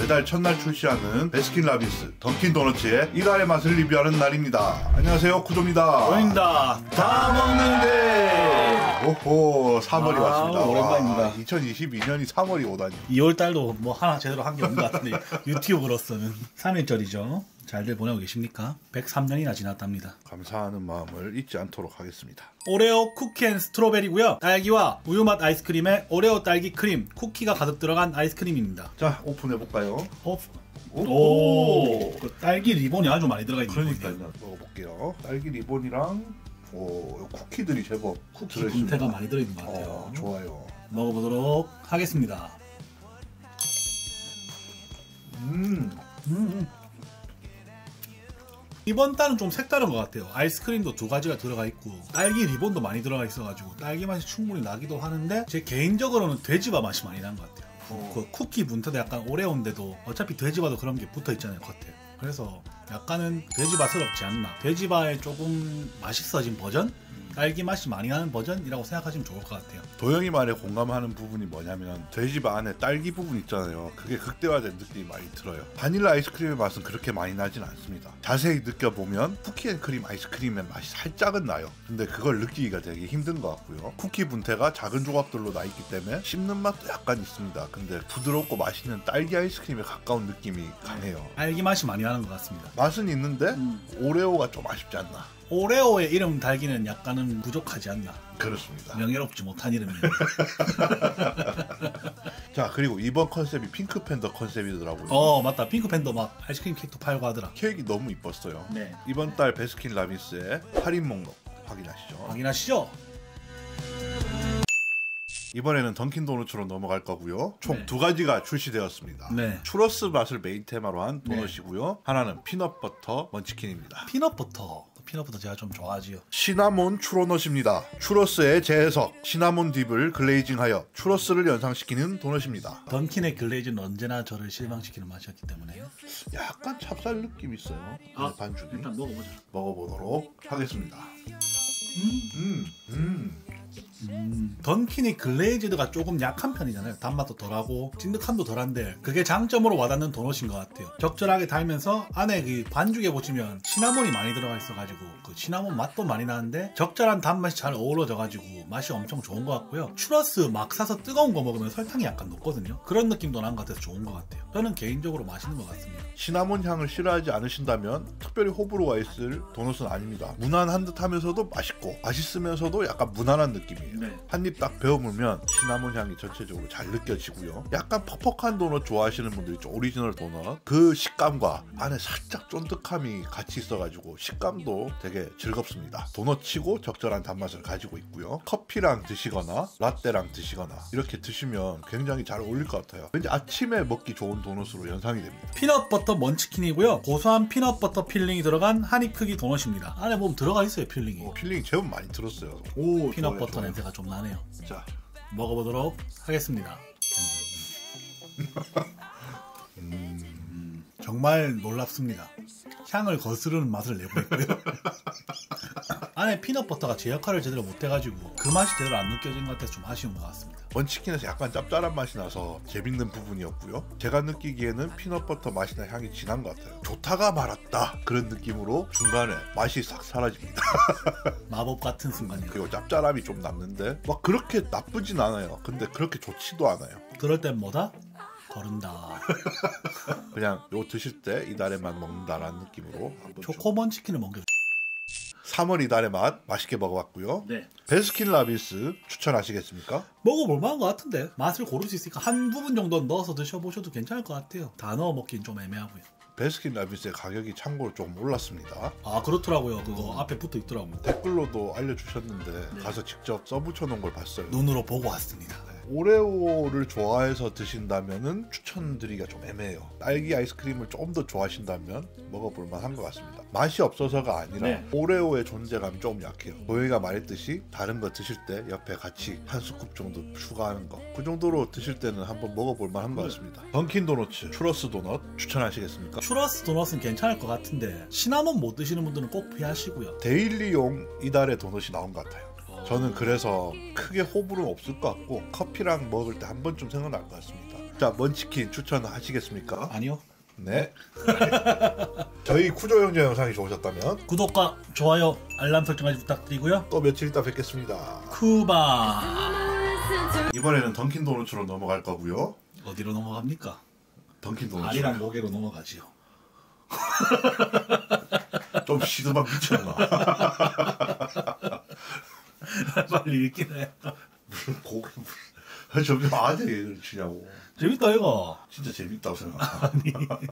이달 첫날 출시하는 베스킨라빈스 던킨도너츠의 이달의 맛을 리뷰하는 날입니다. 안녕하세요, 쿠조입니다. 원입니다. 다 먹는데. 오호, 3월이 왔습니다. 오랜만입니다. 2022년이 3월이 오다니. 2월달도 뭐 하나 제대로 한 게 없는 것 같은데 유튜브로서는 3일절이죠. 잘들 보내고 계십니까? 103년이나 지났답니다. 감사하는 마음을 잊지 않도록 하겠습니다. 오레오 쿠키 앤 스트로베리고요. 딸기와 우유맛 아이스크림에 오레오 딸기 크림, 쿠키가 가득 들어간 아이스크림입니다. 자, 오픈해볼까요? 오, 그 딸기 리본이 아주 많이 들어가 있는 그러니까요. 먹어볼게요. 딸기 리본이랑 쿠키들이 제법 쿠키 분태가 많이 들어있는 것 같아요. 좋아요. 먹어보도록 하겠습니다. 이번 달은 좀 색다른 것 같아요. 아이스크림도 두 가지가 들어가 있고 딸기 리본도 많이 들어가 있어가지고 딸기 맛이 충분히 나기도 하는데 제 개인적으로는 돼지바 맛이 많이 나는 것 같아요. 그 쿠키 분태도 약간 오레오인데도 어차피 돼지바도 그런 게 붙어 있잖아요, 겉에. 그래서 약간은 돼지바스럽지 않나. 돼지바의 조금 맛있어진 버전? 딸기 맛이 많이 나는 버전이라고 생각하시면 좋을 것 같아요. 도영이 말에 공감하는 부분이 뭐냐면 돼지바 안에 딸기 부분 있잖아요. 그게 극대화된 느낌이 많이 들어요. 바닐라 아이스크림의 맛은 그렇게 많이 나진 않습니다. 자세히 느껴보면 쿠키앤크림 아이스크림의 맛이 살짝은 나요. 근데 그걸 느끼기가 되게 힘든 것 같고요. 쿠키 분태가 작은 조각들로 나 있기 때문에 씹는 맛도 약간 있습니다. 근데 부드럽고 맛있는 딸기 아이스크림에 가까운 느낌이 강해요. 딸기 맛이 많이 나는 것 같습니다. 맛은 있는데 오레오가 좀 아쉽지 않나. 오레오의 이름 달기는 약간은 부족하지 않나. 그렇습니다. 명예롭지 못한 이름이에요. 자, 그리고 이번 컨셉이 핑크팬더 컨셉이더라고요. 맞다. 핑크팬더 막 아이스크림 케이크도 팔고 하더라. 케이크 너무 이뻤어요. 네. 이번 달 베스킨라빈스의 할인 목록 확인하시죠. 확인하시죠. 이번에는 던킨도너츠로 넘어갈 거고요. 총 네. 두 가지가 출시되었습니다. 네. 추러스 맛을 메인 테마로 한 도넛이고요. 하나는 피넛버터 먼치킨입니다. 피넛버터 제가 좀 좋아하지요. 시나몬 추로넛입니다. 추러스의 재해석, 시나몬 딥을 글레이징하여 추러스를 연상시키는 도넛입니다. 던킨의 글레이즈는 언제나 저를 실망시키는 맛이었기 때문에 약간 찹쌀 느낌 있어요. 반죽이. 일단 먹어보자. 먹어보도록 하겠습니다. 던킨이 글레이즈드가 조금 약한 편이잖아요. 단맛도 덜하고 찐득함도 덜한데 그게 장점으로 와닿는 도넛인 것 같아요. 적절하게 달면서 안에 그 반죽에 보시면 시나몬이 많이 들어가 있어가지고 그 시나몬 맛도 많이 나는데 적절한 단맛이 잘 어우러져가지고 맛이 엄청 좋은 것 같고요. 추러스 막 사서 뜨거운 거 먹으면 설탕이 약간 높거든요. 그런 느낌도 난 것 같아서 좋은 것 같아요. 저는 개인적으로 맛있는 것 같습니다. 시나몬 향을 싫어하지 않으신다면 특별히 호불호가 있을 도넛은 아닙니다. 무난한 듯 하면서도 맛있고 맛있으면서도 약간 무난한 느낌이에요. 네. 한 입 딱 베어물면 시나몬 향이 전체적으로 잘 느껴지고요. 약간 퍽퍽한 도넛 좋아하시는 분들이 있죠. 오리지널 도넛. 그 식감과 안에 살짝 쫀득함이 같이 있어가지고 식감도 되게 즐겁습니다. 도넛치고 적절한 단맛을 가지고 있고요. 커피랑 드시거나 라떼랑 드시거나 이렇게 드시면 굉장히 잘 어울릴 것 같아요. 왠지 아침에 먹기 좋은 도넛으로 연상이 됩니다. 피넛버터 먼치킨이고요. 고소한 피넛버터 필링이 들어간 한입 크기 도넛입니다. 안에 보면 들어가 있어요, 필링이. 필링이 제법 많이 들었어요. 오, 피넛버터 냄새가 좀 나네요. 자, 먹어보도록 하겠습니다. 정말 놀랍습니다. 향을 거스르는 맛을 내고 있고요. 안에 피넛버터가 제 역할을 제대로 못해가지고 그 맛이 제대로 안 느껴진 것 같아서 좀 아쉬운 것 같습니다. 먼치킨에서 약간 짭짤한 맛이 나서 재밌는 부분이었고요. 제가 느끼기에는 피넛버터 맛이나 향이 진한 것 같아요. 좋다가 말았다 그런 느낌으로 중간에 맛이 싹 사라집니다. 마법 같은 순간이에요. 그리고 짭짤함이 좀 남는데 막 그렇게 나쁘진 않아요. 근데 그렇게 좋지도 않아요. 그럴 땐 뭐다? 거른다. 그냥 요 드실 때 이달에만 먹는다라는 느낌으로 한번 초코 먼치킨을 먹여. 3월 이달의 맛 맛있게 먹어봤고요. 네. 베스킨라빈스 추천하시겠습니까? 먹어볼 만한 것 같은데 맛을 고를 수 있으니까 한 부분 정도 넣어서 드셔보셔도 괜찮을 것 같아요. 다 넣어 먹긴 좀 애매하고요. 베스킨라빈스의 가격이 참고로 조금 올랐습니다. 아, 그렇더라고요. 그거 앞에 붙어 있더라고요. 댓글로도 알려주셨는데 가서 직접 써붙여 놓은 걸 봤어요. 눈으로 보고 왔습니다. 오레오를 좋아해서 드신다면은 추천드리기가 좀 애매해요. 딸기 아이스크림을 조금 더 좋아하신다면 먹어볼 만한 것 같습니다. 맛이 없어서가 아니라 오레오의 존재감이 좀 약해요. 도희가 말했듯이 다른 거 드실 때 옆에 같이 한 스쿱 정도 추가하는 거, 그 정도로 드실 때는 한번 먹어볼 만한 것 같습니다. 던킨도너츠 추러스 도넛 추천하시겠습니까? 추러스 도넛은 괜찮을 것 같은데 시나몬 못 드시는 분들은 꼭 피하시고요. 데일리용 이달의 도넛이 나온 것 같아요. 저는 그래서 크게 호불호는 없을 것 같고 커피랑 먹을 때 한 번쯤 생각날 것 같습니다. 자, 먼치킨 추천하시겠습니까? 아니요. 네. 저희 쿠조 형제 영상이 좋으셨다면 구독과 좋아요, 알람 설정까지 부탁드리고요. 또 며칠 있다 뵙겠습니다. 쿠바. 이번에는 던킨 도너츠로 넘어갈 거고요. 어디로 넘어갑니까? 던킨 도너츠. 아리랑 목에로 넘어가지요. 좀 시드박 미쳤나? 빨리 읽긴 해. 무슨 고기 무슨 점점 아재 얘기를 치냐고. 재밌다 이거. 진짜 재밌다고 생각.